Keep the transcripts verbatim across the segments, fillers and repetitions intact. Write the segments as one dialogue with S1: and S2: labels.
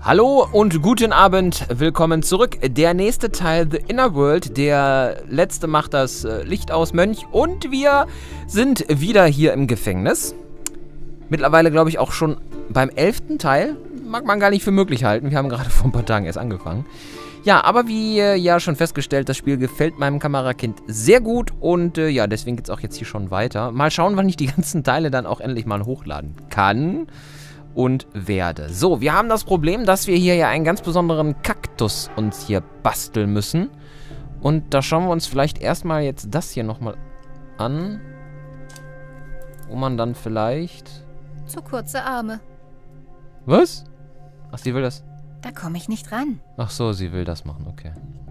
S1: Hallo und guten Abend, willkommen zurück. Der nächste Teil, The Inner World, der letzte macht das Licht aus, Mönch, und wir sind wieder hier im Gefängnis. Mittlerweile, glaube ich, auch schon beim elften Teil. Mag man gar nicht für möglich halten, wir haben gerade vor ein paar Tagen erst angefangen. Ja, aber wie äh, ja schon festgestellt, das Spiel gefällt meinem Kamerakind sehr gut und äh, ja, deswegen geht es auch jetzt hier schon weiter. Mal schauen, wann ich die ganzen Teile dann auch endlich mal hochladen kann und werde. So, wir haben das Problem, dass wir hier ja einen ganz besonderen Kaktus uns hier basteln müssen. Und da schauen wir uns vielleicht erstmal jetzt das hier nochmal an. Wo man dann vielleicht...
S2: Zu kurze Arme.
S1: Was? Ach, sie will das...
S2: Da komme ich nicht ran.
S1: Ach so, sie will das machen, okay.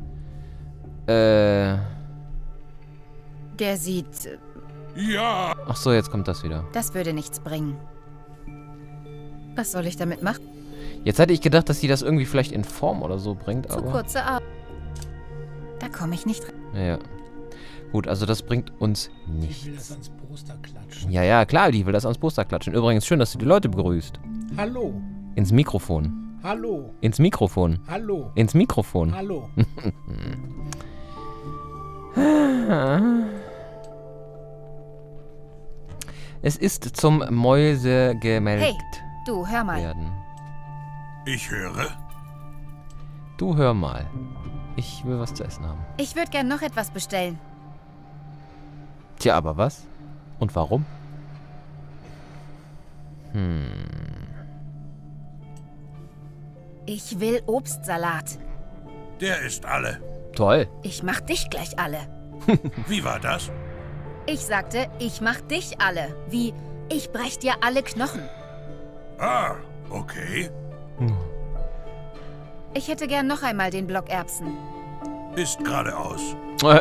S1: Äh...
S2: Der sieht...
S3: Ja.
S1: Ach so, jetzt kommt das wieder.
S2: Das würde nichts bringen. Was soll ich damit machen?
S1: Jetzt hätte ich gedacht, dass sie das irgendwie vielleicht in Form oder so bringt,
S2: Zu
S1: aber...
S2: kurze Arme. Da komme ich nicht ran.
S1: Ja. Gut, also das bringt uns nichts.
S3: Ich will das ans Poster klatschen.
S1: Ja, ja, klar, die will das ans Poster klatschen. Übrigens, schön, dass du die Leute begrüßt.
S3: Hallo.
S1: Ins Mikrofon.
S3: Hallo.
S1: Ins Mikrofon.
S3: Hallo.
S1: Ins Mikrofon.
S3: Hallo.
S1: Es ist zum Mäuse gemeldet
S2: Hey, du, hör mal.
S1: werden.
S3: Ich höre.
S1: Du hör mal. Ich will was zu essen haben.
S2: Ich würde gern noch etwas bestellen.
S1: Tja, aber was? Und warum? Hm.
S2: Ich will Obstsalat.
S3: Der ist alle.
S1: Toll.
S2: Ich mach dich gleich alle.
S3: Wie war das?
S2: Ich sagte, ich mach dich alle. Wie, ich brech dir alle Knochen.
S3: Ah, okay.
S1: Hm.
S2: Ich hätte gern noch einmal den Block Erbsen.
S3: Ist geradeaus.
S1: Äh,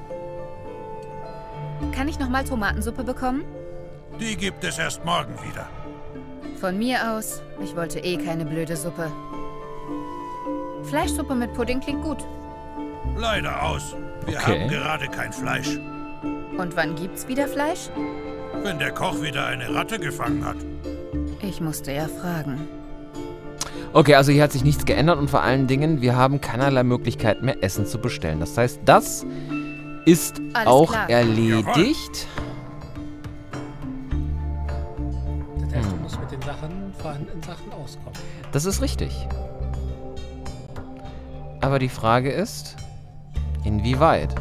S2: Kann ich noch mal Tomatensuppe bekommen?
S3: Die gibt es erst morgen wieder.
S2: Von mir aus. Ich wollte eh keine blöde Suppe. Fleischsuppe mit Pudding klingt gut.
S3: Leider aus. Wir
S1: Okay.
S3: haben gerade kein Fleisch.
S2: Und wann gibt's wieder Fleisch?
S3: Wenn der Koch wieder eine Ratte gefangen hat.
S2: Ich musste ja fragen.
S1: Okay, also hier hat sich nichts geändert und vor allen Dingen, wir haben keinerlei Möglichkeit mehr, Essen zu bestellen. Das heißt, das ist
S2: Alles
S1: auch
S2: klar.
S1: erledigt.
S4: Das heißt, du musst mit den Sachen, vorhandenen Sachen auskommen.
S1: Das ist richtig. Aber die Frage ist, inwieweit?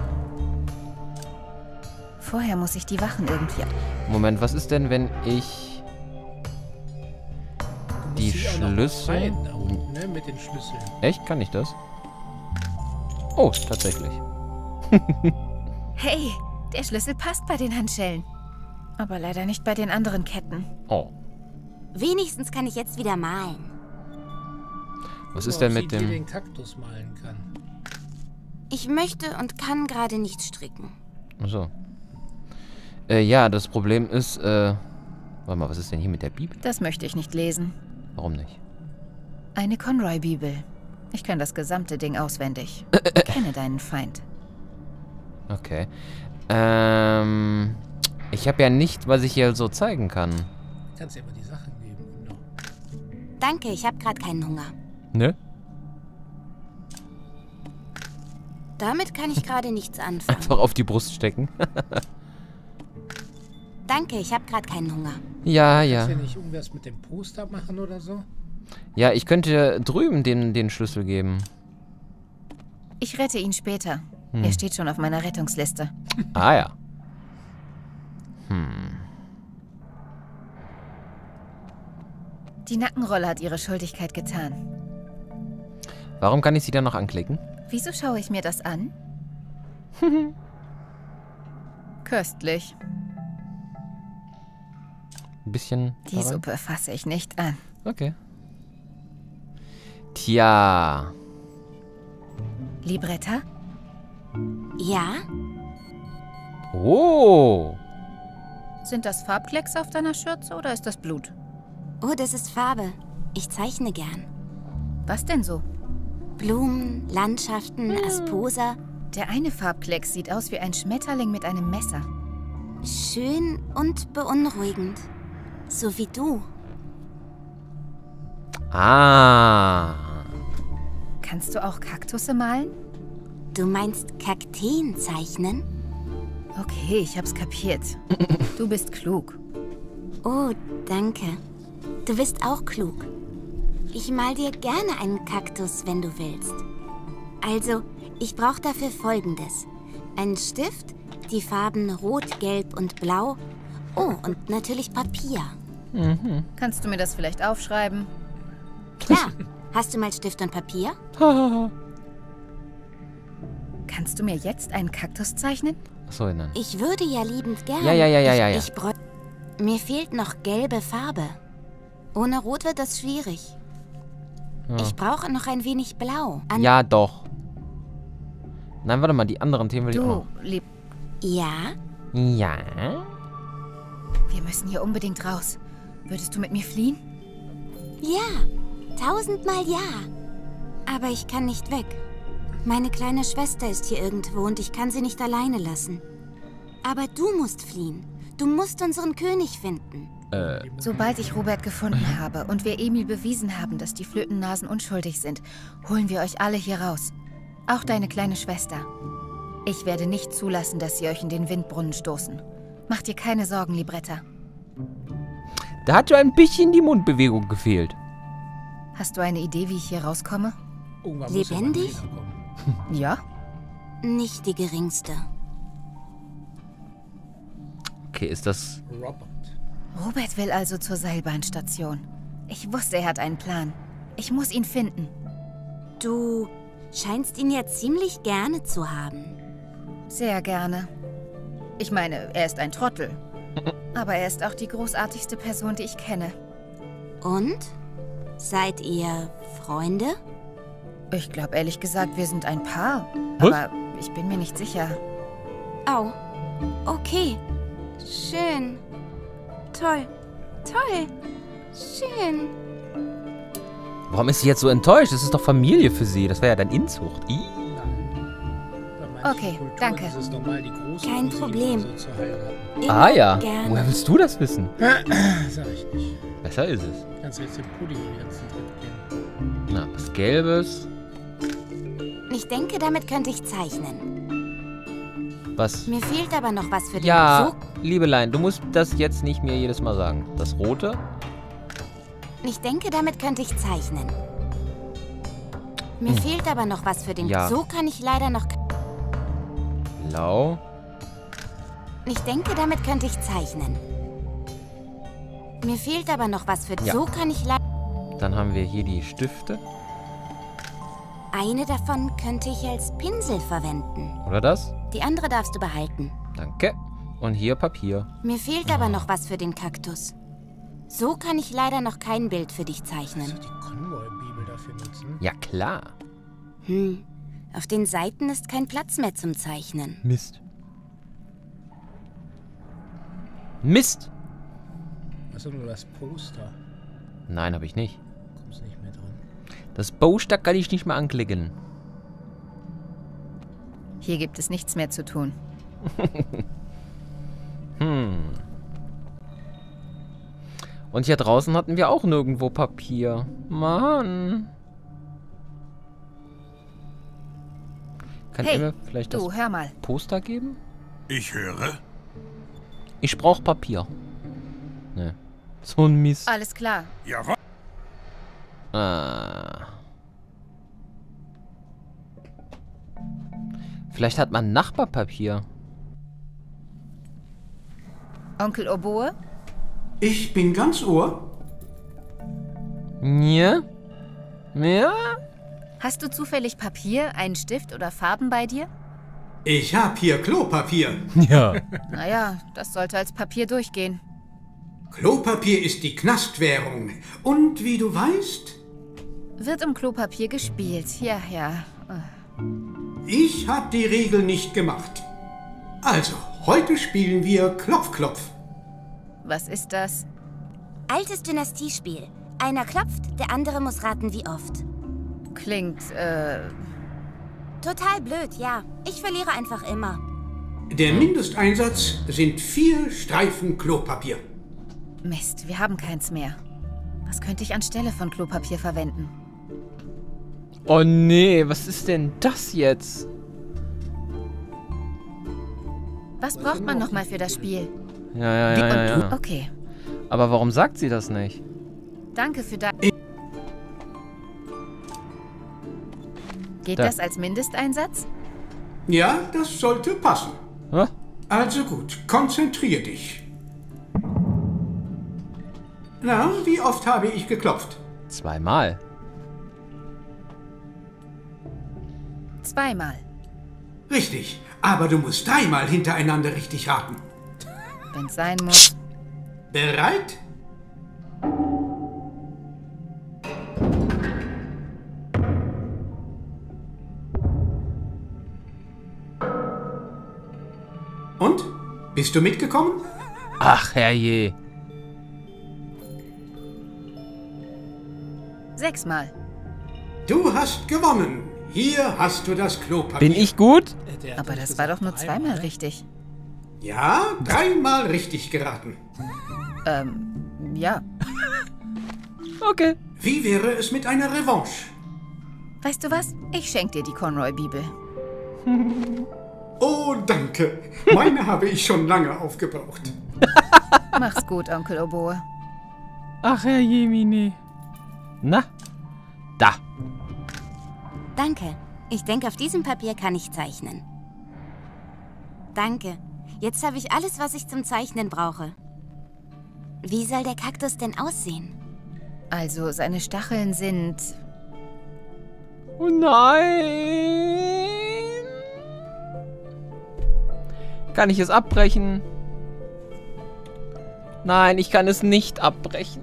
S2: Vorher muss ich die Wachen irgendwie...
S1: Moment, was ist denn, wenn ich
S4: Du musst
S1: die
S4: sie auch noch
S1: Schlüssel...
S4: befreien da unten, ne, mit den Schlüsseln.
S1: Echt? Kann ich das? Oh, tatsächlich.
S2: Hey, der Schlüssel passt bei den Handschellen. Aber leider nicht bei den anderen Ketten.
S1: Oh.
S5: Wenigstens kann ich jetzt wieder malen.
S1: Was
S4: Guck
S1: ist
S4: mal,
S1: denn
S4: ob
S1: mit
S4: sie dir
S1: dem...
S4: den Kaktus malen kann.
S5: Ich möchte und kann gerade nicht stricken.
S1: Achso. Äh, ja, das Problem ist, äh... Warte mal, was ist denn hier mit der Bibel?
S2: Das möchte ich nicht lesen.
S1: Warum nicht?
S2: Eine Conroy-Bibel. Ich kann das gesamte Ding auswendig. Kenne deinen Feind.
S1: Okay. Ähm... Ich habe ja nicht, was ich hier so zeigen kann.
S4: Kannst dir aber die Sachen geben. No.
S5: Danke, ich habe gerade keinen Hunger.
S1: Ne?
S5: Damit kann ich gerade nichts anfangen.
S1: Einfach auf die Brust stecken.
S5: Danke, ich habe gerade keinen Hunger.
S1: Ja,
S4: Kannst
S1: ja.
S4: du nicht irgendwas mit dem Poster machen oder so?
S1: Ja, ich könnte drüben den, den Schlüssel geben.
S2: Ich rette ihn später.
S1: Hm.
S2: Er steht schon auf meiner Rettungsliste.
S1: Ah ja. Hm.
S2: Die Nackenrolle hat ihre Schuldigkeit getan.
S1: Warum kann ich sie dann noch anklicken?
S2: Wieso schaue ich mir das an? Köstlich.
S1: Ein bisschen...
S2: Die
S1: daran?
S2: Suppe fasse ich nicht an.
S1: Okay. Tja.
S2: Libretta?
S5: Ja?
S1: Oh.
S2: Sind das Farbklecks auf deiner Schürze oder ist das Blut?
S5: Oh, das ist Farbe. Ich zeichne gern.
S2: Was denn so?
S5: Blumen, Landschaften, Asposa.
S2: Der eine Farbklecks sieht aus wie ein Schmetterling mit einem Messer.
S5: Schön und beunruhigend. So wie du.
S1: Ah.
S2: Kannst du auch Kaktusse malen?
S5: Du meinst Kakteen zeichnen?
S2: Okay, ich hab's kapiert. Du bist klug.
S5: Oh, danke. Du bist auch klug. Ich mal dir gerne einen Kaktus, wenn du willst. Also, ich brauche dafür Folgendes. Einen Stift, die Farben Rot, Gelb und Blau. Oh, und natürlich Papier.
S1: Mhm.
S2: Kannst du mir das vielleicht aufschreiben?
S5: Klar. Hast du mal Stift und Papier?
S2: Kannst du mir jetzt einen Kaktus zeichnen?
S1: Achso, nein.
S5: Ich würde ja liebend gerne.
S1: Ja, ja, ja, ja,
S5: ich,
S1: ja, ja.
S5: Ich bräu- Mir fehlt noch gelbe Farbe. Ohne Rot wird das schwierig.
S1: Ja.
S5: Ich brauche noch ein wenig Blau. An
S1: Ja, doch. Nein, warte mal, die anderen Themen will ich auch
S2: Du,
S1: noch.
S2: lieb...
S5: Ja?
S1: Ja?
S2: Wir müssen hier unbedingt raus. Würdest du mit mir fliehen?
S5: Ja. Tausendmal ja. Aber ich kann nicht weg. Meine kleine Schwester ist hier irgendwo und ich kann sie nicht alleine lassen. Aber du musst fliehen. Du musst unseren König finden.
S1: Äh,
S2: Sobald ich Robert gefunden habe und wir Emil bewiesen haben, dass die Flötennasen unschuldig sind, holen wir euch alle hier raus. Auch deine kleine Schwester. Ich werde nicht zulassen, dass sie euch in den Windbrunnen stoßen. Macht dir keine Sorgen, Libretta.
S1: da hat schon ein bisschen die Mundbewegung gefehlt.
S2: Hast du eine Idee, wie ich hier rauskomme?
S4: Irgendwann muss ja mal
S5: Lebendig?
S4: einer kommen.
S2: Ja?
S5: Nicht die geringste.
S1: Okay, ist das...
S4: Robert.
S2: Robert will also zur Seilbahnstation. Ich wusste, er hat einen Plan. Ich muss ihn finden.
S5: Du scheinst ihn ja ziemlich gerne zu haben.
S2: Sehr gerne. Ich meine, er ist ein Trottel. Aber er ist auch die großartigste Person, die ich kenne.
S5: Und? Seid ihr Freunde?
S2: Ich glaube ehrlich gesagt, wir sind ein Paar.
S1: Was?
S2: Aber ich bin mir nicht sicher.
S5: Au. Okay. Schön. Toll. Toll. Schön.
S1: Warum ist sie jetzt so enttäuscht? Das ist doch Familie für sie. Das wäre ja dann Inzucht. Ih.
S4: Bei manchen
S2: Okay,
S4: Kulturen
S2: danke.
S4: ist es normal, die große
S5: Kein
S4: Cousine
S5: Problem.
S4: so zu heiraten.
S5: Immer
S1: Ah ja.
S5: Gerne.
S1: Woher willst du das wissen?
S4: Sag ich nicht.
S1: Besser ist es.
S4: Kannst du jetzt den Pulli die ganzen Tritt gehen.
S1: Na, was Gelbes.
S5: Ich denke, damit könnte ich zeichnen.
S1: Was?
S5: Mir fehlt aber noch was für den
S1: Ja,
S5: So.
S1: Liebelein, du musst das jetzt nicht mir jedes Mal sagen. Das Rote?
S5: Ich denke, damit könnte ich zeichnen. Mir
S1: Hm.
S5: fehlt aber noch was für den
S1: Ja.
S5: So kann ich leider noch...
S1: Blau.
S5: Ich denke, damit könnte ich zeichnen. Mir fehlt aber noch was für den
S1: Ja.
S5: So kann ich leider...
S1: Dann haben wir hier die Stifte.
S5: Eine davon könnte ich als Pinsel verwenden.
S1: Oder das?
S5: Die andere darfst du behalten.
S1: Danke. Und hier Papier.
S5: Mir fehlt aber noch was für den Kaktus. So kann ich leider noch kein Bild für dich zeichnen.
S4: Die Conroy-Bibel dafür nutzen.
S1: Ja, klar.
S5: Hm, auf den Seiten ist kein Platz mehr zum Zeichnen.
S1: Mist. Mist!
S4: Hast du nur das Poster?
S1: Nein, habe ich nicht.
S4: Kommst nicht mehr drin.
S1: Das Poster kann ich nicht mehr anklicken.
S2: Hier gibt es nichts mehr zu tun.
S1: Hm. Und hier draußen hatten wir auch nirgendwo Papier. Mann. Kann
S2: Hey,
S1: ihr mir vielleicht das
S2: Du, hör mal.
S1: Poster geben?
S3: Ich höre.
S1: Ich brauche Papier. Ne. So ein Mist.
S2: Alles klar.
S3: Jawohl.
S1: Ah. Vielleicht hat man Nachbarpapier.
S2: Onkel Oboe?
S6: Ich bin ganz Ohr.
S1: Ja? Ja?
S2: Hast du zufällig Papier, einen Stift oder Farben bei dir?
S6: Ich hab hier Klopapier.
S1: Ja.
S2: Naja, das sollte als Papier durchgehen.
S6: Klopapier ist die Knastwährung. Und wie du weißt,
S2: Wird um Klopapier gespielt. Ja, ja.
S6: ich hab die Regel nicht gemacht. Also, heute spielen wir Klopf, Klopf.
S2: Was ist das?
S5: Altes Dynastiespiel. Einer klopft, der andere muss raten, wie oft.
S2: Klingt, äh...
S5: Total blöd, ja. Ich verliere einfach immer.
S6: Der Mindesteinsatz sind vier Streifen Klopapier.
S2: Mist, wir haben keins mehr. Was könnte ich anstelle von Klopapier verwenden?
S1: Oh nee, was ist denn das jetzt?
S2: Was braucht man nochmal für das Spiel?
S1: Ja, ja, ja, ja, ja.
S2: Okay.
S1: Aber warum sagt sie das nicht?
S2: Danke für dein... Geht
S1: Da.
S2: das als Mindesteinsatz?
S6: Ja, das sollte passen.
S1: Hä?
S6: Also gut, konzentrier dich. Na, wie oft habe ich geklopft?
S1: Zweimal.
S2: Zweimal.
S6: Richtig, aber du musst dreimal hintereinander richtig raten.
S2: Wenn's sein muss.
S6: Bereit? Und? Bist du mitgekommen?
S1: Ach, herrje.
S2: Sechsmal.
S6: Du hast gewonnen. Hier hast du das Klopapier.
S1: Bin ich gut?
S4: Äh, der hat
S2: Aber
S4: doch
S2: das war
S4: gesagt,
S2: doch nur zweimal
S4: ne?
S2: richtig.
S6: Ja, dreimal richtig geraten.
S2: Ähm, ja.
S1: Okay.
S6: Wie wäre es mit einer Revanche?
S2: Weißt du was? Ich schenk dir die Conroy-Bibel.
S6: Oh, danke. Meine habe ich schon lange aufgebraucht.
S2: Mach's gut, Onkel Oboe.
S1: Ach, herrje, Mini. Na? Da.
S5: Danke. Ich denke, auf diesem Papier kann ich zeichnen. Danke. Jetzt habe ich alles, was ich zum Zeichnen brauche. Wie soll der Kaktus denn aussehen?
S2: Also, seine Stacheln sind...
S1: Oh nein. Kann ich es abbrechen? Nein, ich kann es nicht abbrechen.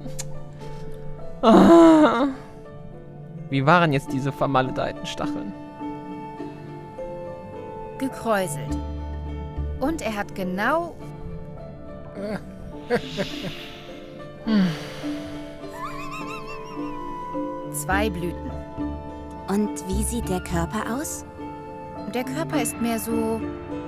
S1: Ah. Wie waren jetzt diese vermaledeiten Stacheln?
S2: gekräuselt. Und er hat genau... zwei Blüten.
S5: Und wie sieht der Körper aus?
S2: Der Körper ist mehr so...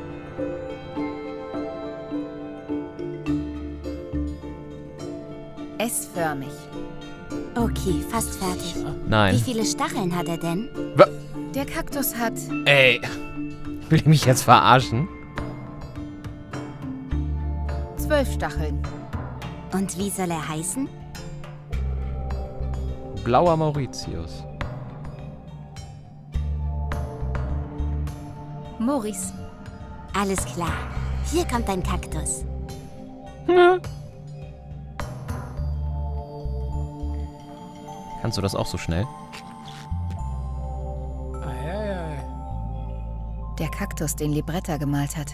S2: S-förmig.
S5: Okay, fast fertig. Wie
S1: Nein.
S5: viele Stacheln hat er denn?
S2: Der Kaktus hat...
S1: Ey. Will ich mich jetzt verarschen?
S2: zwölf Stacheln.
S5: Und wie soll er heißen?
S1: Blauer Mauritius.
S2: Maurice.
S5: Alles klar. Hier kommt dein Kaktus.
S1: Kannst du das auch so schnell?
S4: Ei, ei, ei.
S2: Der Kaktus, den Libretta gemalt hat.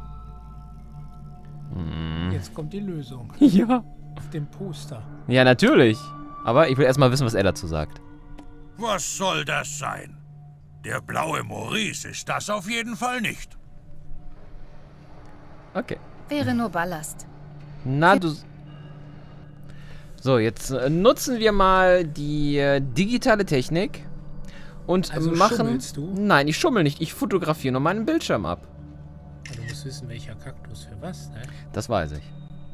S4: Jetzt kommt die Lösung.
S1: Ja.
S4: Auf dem Poster.
S1: Ja, natürlich. Aber ich will erstmal wissen, was er dazu sagt.
S3: Was soll das sein? Der blaue Maurice ist das auf jeden Fall nicht.
S1: Okay.
S2: Wäre nur Ballast.
S1: Na, du... So, jetzt äh, nutzen wir mal die äh, digitale Technik und
S4: Also
S1: machen...
S4: schummelst du?
S1: Nein, ich schummel nicht. Ich fotografiere nur meinen Bildschirm ab.
S4: Aber du musst wissen, welcher Kaktus für was, ne?
S1: Das weiß ich.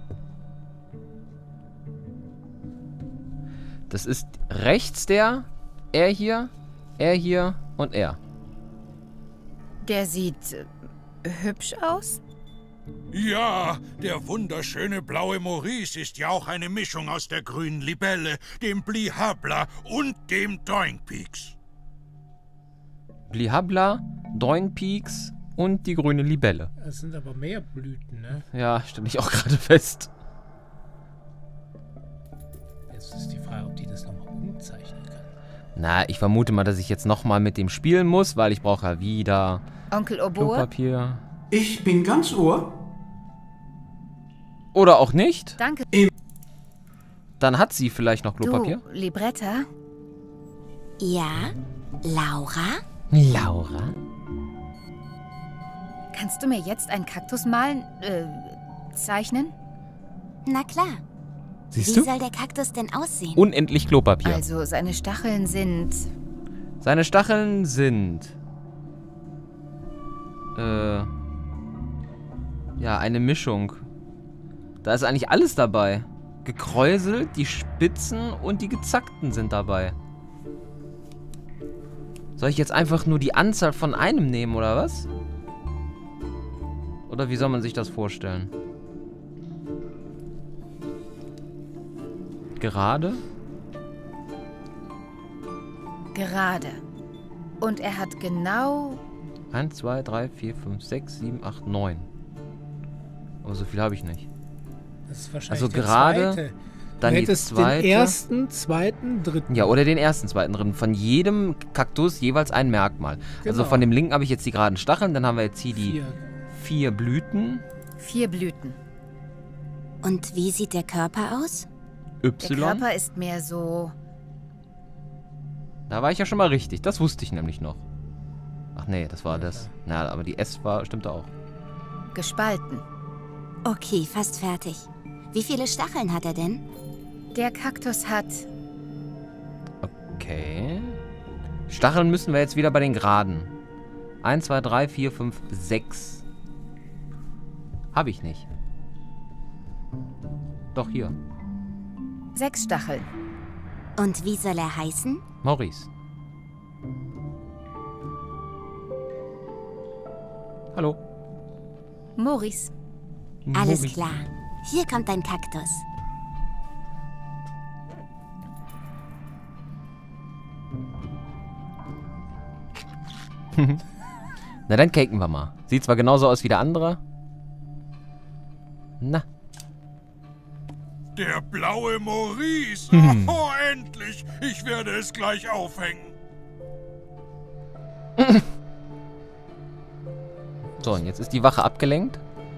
S1: Das ist rechts der, er hier, er hier und er.
S2: Der sieht äh, hübsch aus.
S3: Ja, der wunderschöne blaue Maurice ist ja auch eine Mischung aus der grünen Libelle, dem Blihabla und dem Doinpeaks.
S1: Blihabla, Doinpeaks und die grüne Libelle.
S4: Es sind aber mehr Blüten, ne?
S1: Ja, stelle ich auch gerade fest.
S4: Jetzt ist die Frage, ob die das nochmal umzeichnen kann.
S1: Na, ich vermute mal, dass ich jetzt nochmal mit dem spielen muss, weil ich brauche ja wieder
S2: Onkel Oboe.
S1: Klopapier.
S6: Ich bin ganz Ohr.
S1: Oder auch nicht.
S2: Danke.
S1: Dann hat sie vielleicht noch Klopapier.
S2: Du, Libretta.
S5: Ja? Laura?
S1: Laura?
S2: Kannst du mir jetzt einen Kaktus malen, äh, zeichnen?
S5: Na klar.
S1: Siehst
S5: Wie
S1: du?
S5: soll der Kaktus denn aussehen?
S1: Unendlich Klopapier.
S2: Also, seine Stacheln sind...
S1: Seine Stacheln sind... Äh... Ja, eine Mischung. Da ist eigentlich alles dabei. gekräuselt, die spitzen und die gezackten sind dabei. Soll ich jetzt einfach nur die Anzahl von einem nehmen, oder was? Oder wie soll man sich das vorstellen? Gerade?
S2: Gerade. Und er hat genau...
S1: eins, zwei, drei, vier, fünf, sechs, sieben, acht, neun. Aber so viel habe ich nicht.
S4: Das ist wahrscheinlich
S1: Also
S4: der
S1: gerade,
S4: zweite.
S1: dann
S4: Du
S1: die
S4: hättest
S1: zweite.
S4: den ersten, zweiten, dritten.
S1: Ja, oder den ersten, zweiten drin. Von jedem Kaktus jeweils ein Merkmal. Also
S4: Genau.
S1: von dem linken habe ich jetzt die geraden Stacheln, dann haben wir jetzt hier die
S4: Vier.
S1: vier Blüten.
S2: Vier Blüten.
S5: Und wie sieht der Körper aus?
S2: Der
S1: Y.
S2: Körper ist mehr so...
S1: Da war ich ja schon mal richtig. Das wusste ich nämlich noch. Ach nee, das war das. Na, aber die S war, stimmte auch.
S2: gespalten.
S5: Okay, fast fertig. Wie viele Stacheln hat er denn?
S2: Der Kaktus hat...
S1: Okay. Stacheln müssen wir jetzt wieder bei den Geraden. eins, zwei, drei, vier, fünf, sechs. Habe ich nicht. Doch, hier.
S2: sechs Stacheln.
S5: Und wie soll er heißen?
S1: Maurice. Hallo.
S2: Maurice.
S5: Alles
S1: Maurice.
S5: klar. Hier kommt dein Kaktus.
S1: Na, dann caken wir mal. Sieht zwar genauso aus wie der andere. Na.
S3: Der blaue Maurice. Oh, endlich. Ich werde es gleich aufhängen.
S1: So, und jetzt ist die Wache abgelenkt.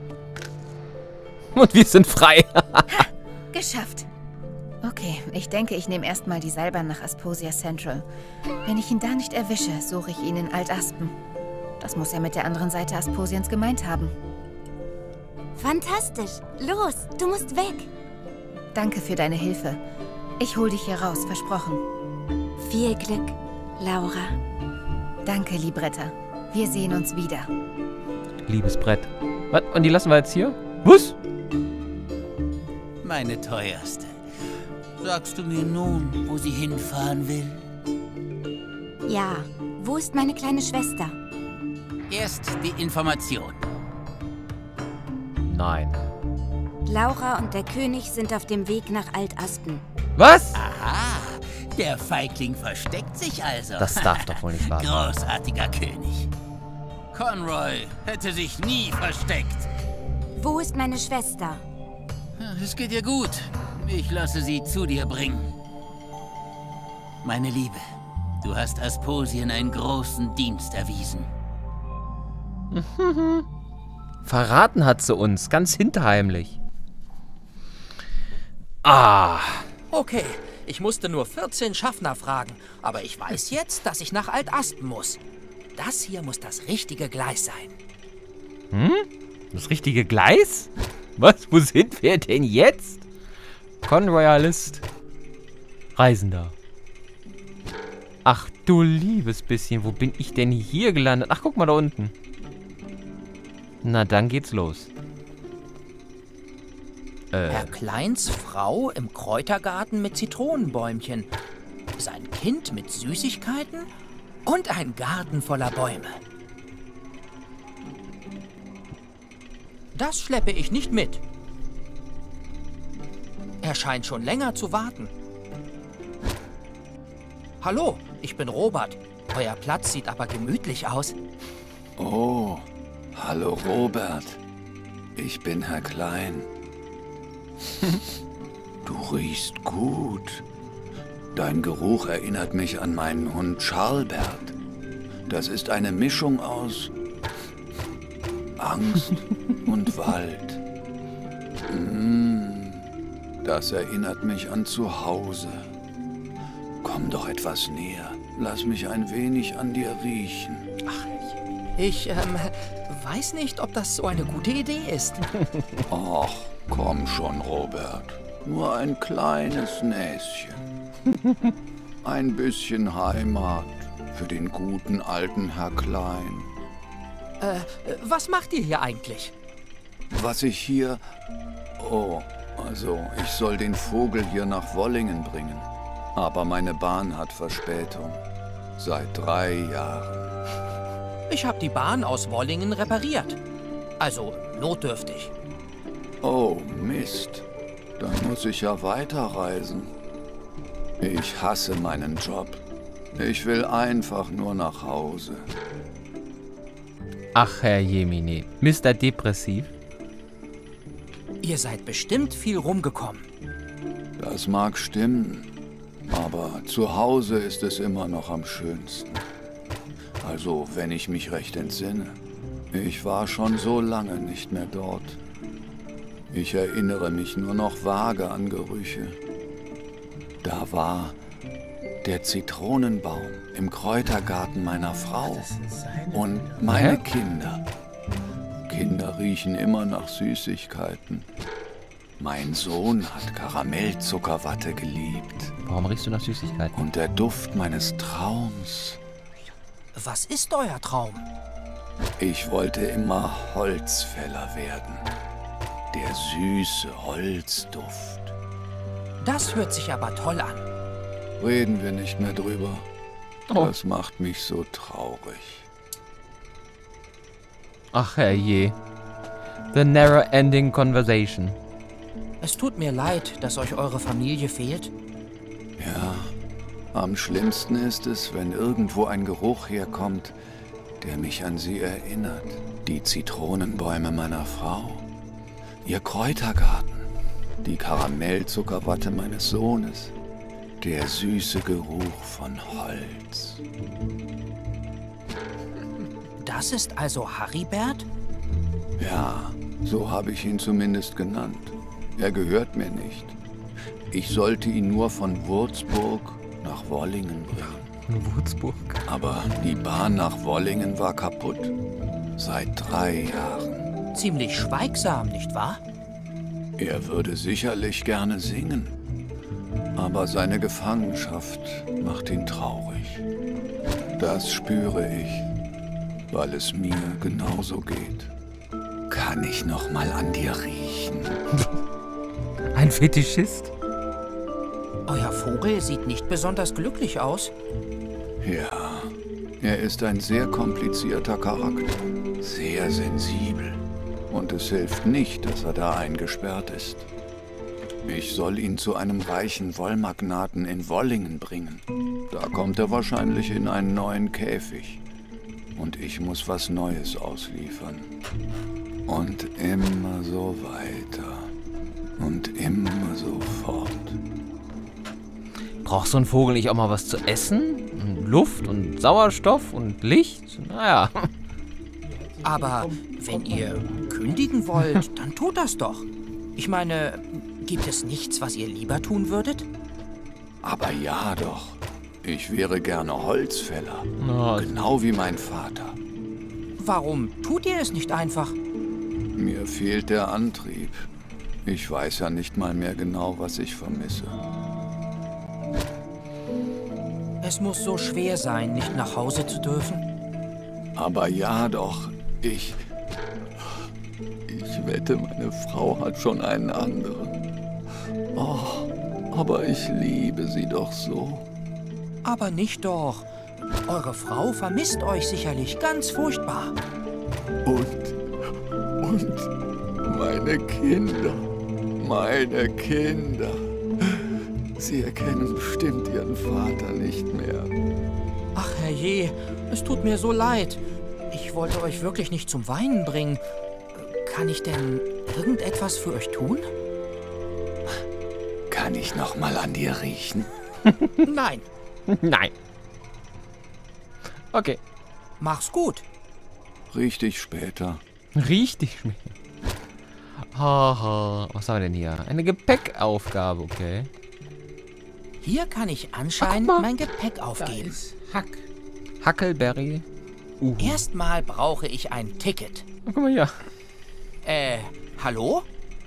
S1: Und wir sind frei.
S2: Geschafft. Okay, ich denke, ich nehme erstmal die Seilbahn nach Asposia Central. Wenn ich ihn da nicht erwische, suche ich ihn in Altaspen. Das muss er mit der anderen Seite Asposiens gemeint haben.
S5: Fantastisch. Los, du musst weg.
S2: Danke für deine Hilfe. Ich hol dich hier raus, versprochen.
S5: Viel Glück, Laura.
S2: Danke, Libretta. Wir sehen uns wieder.
S1: Liebes Brett. Was? Und die lassen wir jetzt hier? Was?
S7: Meine teuerste. Sagst du mir nun, wo sie hinfahren will?
S5: Ja, wo ist meine kleine Schwester?
S7: Erst die Information.
S1: Nein.
S5: Laura und der König sind auf dem Weg nach Altaspen.
S1: Was?
S7: Aha, der Feigling versteckt sich also.
S1: Das darf doch wohl nicht wahr sein.
S7: Großartiger König. Conroy hätte sich nie versteckt.
S5: Wo ist meine Schwester?
S7: Es geht ihr gut. Ich lasse sie zu dir bringen. Meine Liebe, du hast Asposien einen großen Dienst erwiesen.
S1: Verraten hat sie uns, ganz hinterheimlich. Ah.
S8: Okay, ich musste nur vierzehn Schaffner fragen, aber ich weiß jetzt, dass ich nach Altaspen muss. Das hier muss das richtige Gleis sein.
S1: Hm? Das richtige Gleis? Was? Wo sind wir denn jetzt? Conroyalist. Reisender. Ach du liebes bisschen, wo bin ich denn hier gelandet? Ach, guck mal da unten. Na, dann geht's los. Äh.
S8: Herr Kleins Frau im Kräutergarten mit Zitronenbäumchen. Sein Kind mit Süßigkeiten und ein Garten voller Bäume. Das schleppe ich nicht mit. Er scheint schon länger zu warten. Hallo, ich bin Robert. Euer Platz sieht aber gemütlich aus.
S9: Oh, hallo Robert. Ich bin Herr Klein. Du riechst gut. Dein Geruch erinnert mich an meinen Hund Charlbert. Das ist eine Mischung aus Angst und Wald. Mm, das erinnert mich an zu Hause. Komm doch etwas näher. Lass mich ein wenig an dir riechen.
S8: Ach, ich, ähm, weiß nicht, ob das so eine gute Idee ist.
S9: Ach, komm schon, Robert. Nur ein kleines Näschen. Ein bisschen Heimat für den guten alten Herr Klein.
S8: Äh, was macht ihr hier eigentlich?
S9: Was ich hier... Oh, Also, ich soll den Vogel hier nach Wollingen bringen. Aber meine Bahn hat Verspätung. Seit drei Jahren.
S8: Ich habe die Bahn aus Wollingen repariert. Also notdürftig.
S9: Oh, Mist. Dann muss ich ja weiterreisen. Ich hasse meinen Job. Ich will einfach nur nach Hause.
S1: Ach, Herr Jemine. Mister Depressiv.
S8: Ihr seid bestimmt viel rumgekommen.
S9: Das mag stimmen. Aber zu Hause ist es immer noch am schönsten. Also, wenn ich mich recht entsinne. Ich war schon so lange nicht mehr dort. Ich erinnere mich nur noch vage an Gerüche. Da war der Zitronenbaum im Kräutergarten meiner Frau und meine Kinder. Kinder riechen immer nach Süßigkeiten. Mein Sohn hat Karamellzuckerwatte geliebt.
S1: Warum riechst du nach Süßigkeiten?
S9: Und der Duft meines Traums.
S8: Was ist euer Traum?
S9: Ich wollte immer Holzfäller werden. Der süße Holzduft.
S8: Das hört sich aber toll an.
S9: Reden wir nicht mehr drüber.
S1: Oh.
S9: Das macht mich so traurig.
S1: Ach, herrje. The never-ending conversation.
S8: Es tut mir leid, dass euch eure Familie fehlt.
S9: Ja, am schlimmsten ist es, wenn irgendwo ein Geruch herkommt, der mich an sie erinnert. Die Zitronenbäume meiner Frau, ihr Kräutergarten, die Karamellzuckerwatte meines Sohnes, der süße Geruch von Holz.
S8: Das ist also Haribert?
S9: Ja, so habe ich ihn zumindest genannt. Er gehört mir nicht. Ich sollte ihn nur von Würzburg nach Wollingen bringen.
S1: Würzburg?
S9: Aber die Bahn nach Wollingen war kaputt. Seit drei Jahren.
S8: Ziemlich schweigsam, nicht wahr?
S9: Er würde sicherlich gerne singen. Aber seine Gefangenschaft macht ihn traurig. Das spüre ich, weil es mir genauso geht. Kann ich noch mal an dir riechen?
S1: Ein Fetischist?
S8: Euer Vogel sieht nicht besonders glücklich aus.
S9: Ja, er ist ein sehr komplizierter Charakter. Sehr sensibel. Und es hilft nicht, dass er da eingesperrt ist. Ich soll ihn zu einem reichen Wollmagnaten in Wollingen bringen. Da kommt er wahrscheinlich in einen neuen Käfig. Und ich muss was Neues ausliefern. Und immer so weiter. Und immer so fort.
S1: Braucht so ein Vogel nicht auch mal was zu essen? Und Luft und Sauerstoff und Licht? Naja.
S8: Aber wenn ihr kündigen wollt, dann tut das doch. Ich meine, gibt es nichts, was ihr lieber tun würdet?
S9: Aber ja doch. Ich wäre gerne Holzfäller.
S1: Oh.
S9: Genau wie mein Vater.
S8: Warum tut ihr es nicht einfach?
S9: Mir fehlt der Antrieb. Ich weiß ja nicht mal mehr genau, was ich vermisse.
S8: Es muss so schwer sein, nicht nach Hause zu dürfen.
S9: Aber ja doch, ich... Ich wette, meine Frau hat schon einen anderen. Oh, aber ich liebe sie doch so.
S8: Aber nicht doch. Eure Frau vermisst euch sicherlich ganz furchtbar.
S9: Und... Und... meine Kinder. Meine Kinder. Sie erkennen bestimmt ihren Vater nicht mehr.
S8: Ach herrje, es tut mir so leid. Ich wollte euch wirklich nicht zum Weinen bringen. Kann ich denn irgendetwas für euch tun?
S9: Kann ich noch mal an dir riechen?
S8: Nein.
S1: Nein. Okay.
S8: Mach's gut.
S9: Riech dich später.
S1: Richtig schmeckt. Haha. Was haben wir denn hier? Eine Gepäckaufgabe, okay.
S8: Hier kann ich anscheinend mein Gepäck aufgeben.
S4: Da ist Hack.
S1: Huckleberry. Uh.
S8: Erstmal brauche ich ein Ticket.
S1: Oh, guck mal hier.
S8: Äh, hallo?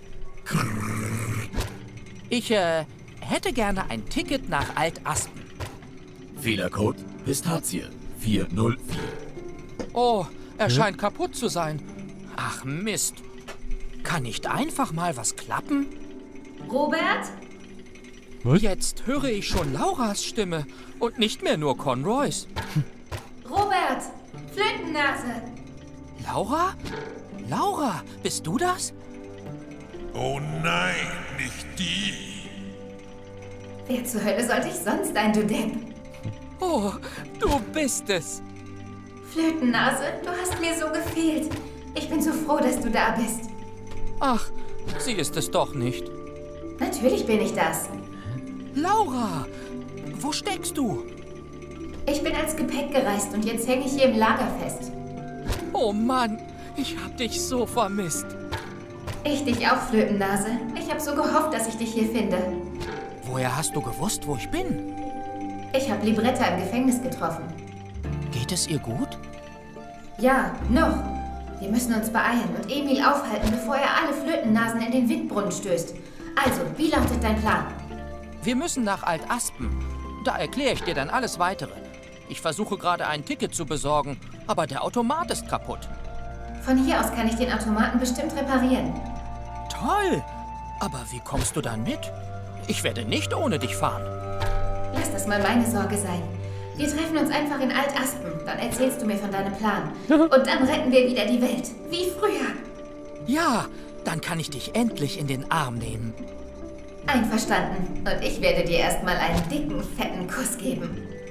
S8: Ich, äh, hätte gerne ein Ticket nach Altaspen.
S10: Fehlercode Pistazie vier null vier.
S8: Oh, er scheint kaputt zu sein. Ach Mist. Kann nicht einfach mal was klappen?
S2: Robert?
S1: Was?
S8: Jetzt höre ich schon Lauras Stimme und nicht mehr nur Conroys.
S2: Robert! Flötennase!
S8: Laura? Laura, bist du das?
S3: Oh nein, nicht die.
S2: Wer zur Hölle sollte ich sonst sein, du Depp?
S8: Oh, du bist es.
S2: Flötennase, du hast mir so gefehlt. Ich bin so froh, dass du da bist.
S8: Ach, sie ist es doch nicht.
S2: Natürlich bin ich das.
S8: Laura, wo steckst du?
S2: Ich bin als Gepäck gereist und jetzt hänge ich hier im Lager fest.
S8: Oh Mann, ich hab dich so vermisst.
S2: Ich dich auch, Flötennase. Ich habe so gehofft, dass ich dich hier finde.
S8: Woher hast du gewusst, wo ich bin?
S2: Ich habe Libretta im Gefängnis getroffen.
S8: Geht es ihr gut?
S2: Ja, noch. Wir müssen uns beeilen und Emil aufhalten, bevor er alle Flötennasen in den Windbrunnen stößt. Also, wie lautet dein Plan?
S8: Wir müssen nach Alt-Aspen. Da erkläre ich dir dann alles Weitere. Ich versuche gerade ein Ticket zu besorgen, aber der Automat ist kaputt.
S2: Von hier aus kann ich den Automaten bestimmt reparieren.
S8: Toll! Aber wie kommst du dann mit? Ich werde nicht ohne dich fahren.
S2: Lass das mal meine Sorge sein. Wir treffen uns einfach in Alt-Aspen. Dann erzählst du mir von deinem Plan. Und dann retten wir wieder die Welt. Wie früher.
S8: Ja, dann kann ich dich endlich in den Arm nehmen.
S2: Einverstanden. Und ich werde dir erstmal einen dicken, fetten Kuss geben.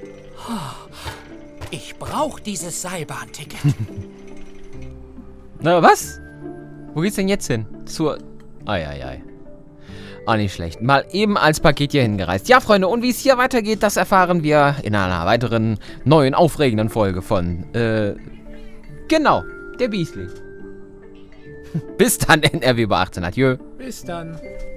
S8: Ich brauche dieses Seilbahnticket.
S1: Na, was? Wo geht's denn jetzt hin? Zur... Eieiei. Auch nicht schlecht. Mal eben als Paket hier hingereist. Ja, Freunde, und wie es hier weitergeht, das erfahren wir in einer weiteren, neuen, aufregenden Folge von, äh, genau, der Beasley. Bis dann, N R W über achtzehn. Adieu.
S4: Bis dann.